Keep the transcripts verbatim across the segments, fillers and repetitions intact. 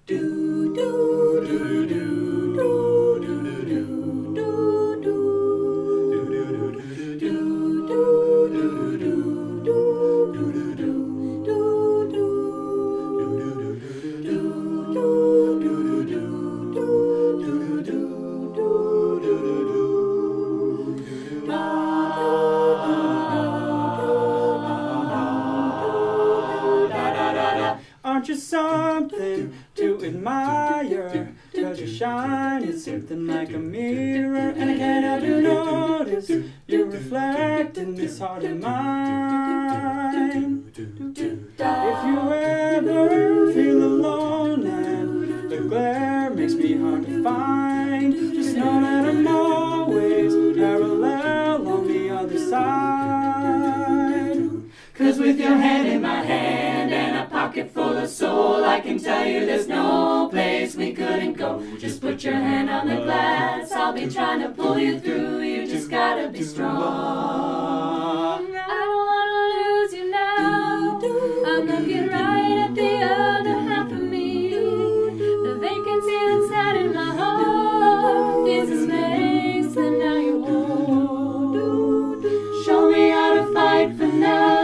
Aren't you something to admire? Cause you shine, it's something like a mirror, and I can't help but notice you reflect in this heart of mine. If you ever feel alone and the glare makes me hard to find, just know that I'm always parallel on the other side. Cause with your hand in my hand and a pocket full of soul, I can tell you there's no place we couldn't go. Just put your hand on the glass, I'll be trying to pull you through. You just gotta be strong. I don't wanna lose you now. I'm looking right at the other half of me. The vacancy that's sat in my heart is a space that now you hold. Show me how to fight for now.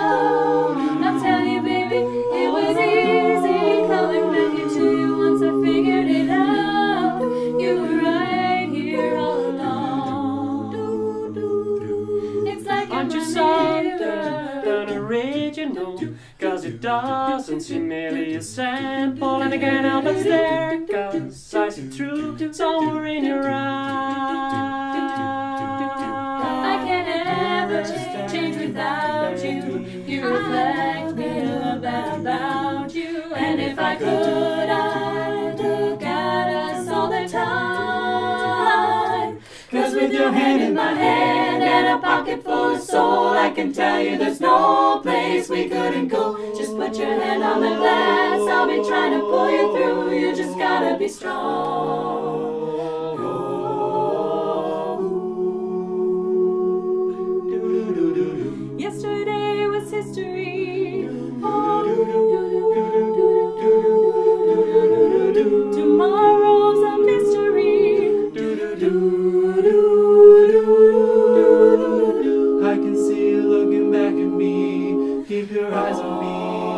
Cause it doesn't seem merely a sample, and I can't help but stare, cause I see through somewhere in your eyes. I can't ever change without you. You reflect me, love that about you. And if I could, I'd look at us all the time. Cause with your hand in my hand and a pocket full of soul, I can tell you there's no place we couldn't go. Just put your hand on the glass, I'll be trying to pull you through. You just gotta be strong. Yesterday was history. Tomorrow's a mystery. I can see you looking back at me. Keep your eyes on me,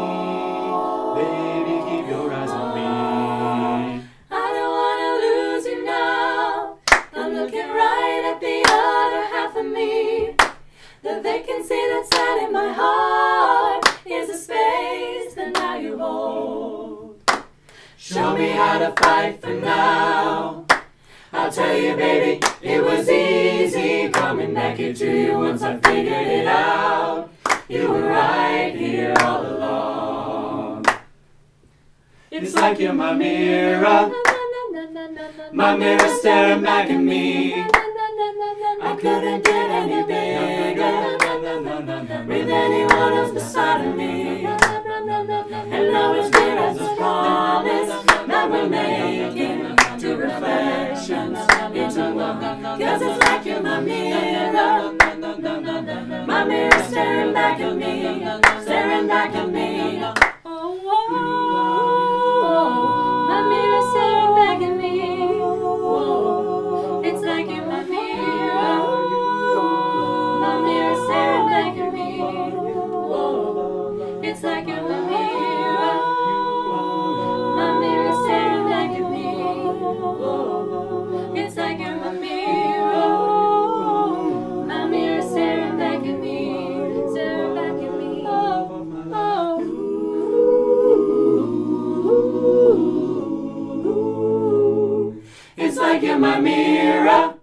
baby, keep your eyes on me. I don't wanna lose you now. I'm looking right at the other half of me. The vacancy that's sat in my heart is a space that now you hold. Show me how to fight for now. I'll tell you, baby, it was easy coming back here to you once I figured it out. You were right here all along. It's like you're my mirror, my mirror staring back at me. I couldn't get any bigger with anyone else beside of me. And now it's clear as a promise that we're making two reflections into one. Cause it's like you're my mirror, my mirror staring back at me, staring back at me. Oh, oh, oh, my mirror staring back at me. Oh, it's like you're my mirror, my mirror staring back at me. Oh, it's like you're my mirror, my mirror staring back at me. Oh, it's like you're my mirror, my mirror staring back at me, staring back at me. Oh, oh. It's like you're my mirror,